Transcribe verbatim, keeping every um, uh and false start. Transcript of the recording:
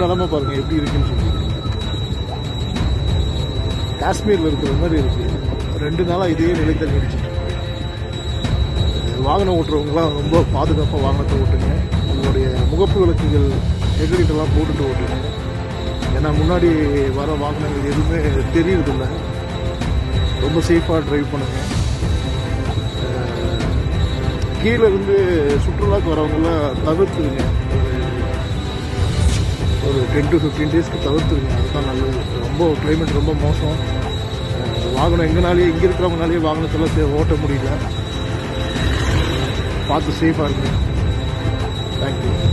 நிலமை பாருங்கள் எப்படி இருக்குன்னு சொல்லி. காஷ்மீரில் இருக்கிற மாதிரி இருக்குது. ரெண்டு நாளாக இதே நிலை தள்ளிடுச்சு. வாகனம் ஓட்டுறவங்களாம் ரொம்ப பாதுகாப்பாக வாகனத்தை ஓட்டுங்க. உங்களுடைய முகப்பு விளக்குகள் ஹெட்லைட்டெல்லாம் போட்டுட்டு ஓட்டுங்க. ஏன்னா முன்னாடி வர வாகனங்கள் எதுவுமே தெரியறதில்லை. ரொம்ப சேஃபாக ட்ரைவ் பண்ணுங்கள். கீழே இருந்து சுற்றுலாவுக்கு வரவங்களாம் தவிர்த்துருங்க. ஒரு டென் டு ஃபிஃப்டீன் டேஸ்க்கு தவிர்த்துருங்க. அதுதான் நல்லது. ரொம்ப கிளைமேட் ரொம்ப மோசம். வாகனம் எங்கனாலேயே இங்கே இருக்கிறவங்கனாலேயே வாகனத்தெல்லாம் ஓட்ட முடியல. பார்த்து சேஃபாக இருக்குங்க. தேங்க்யூ.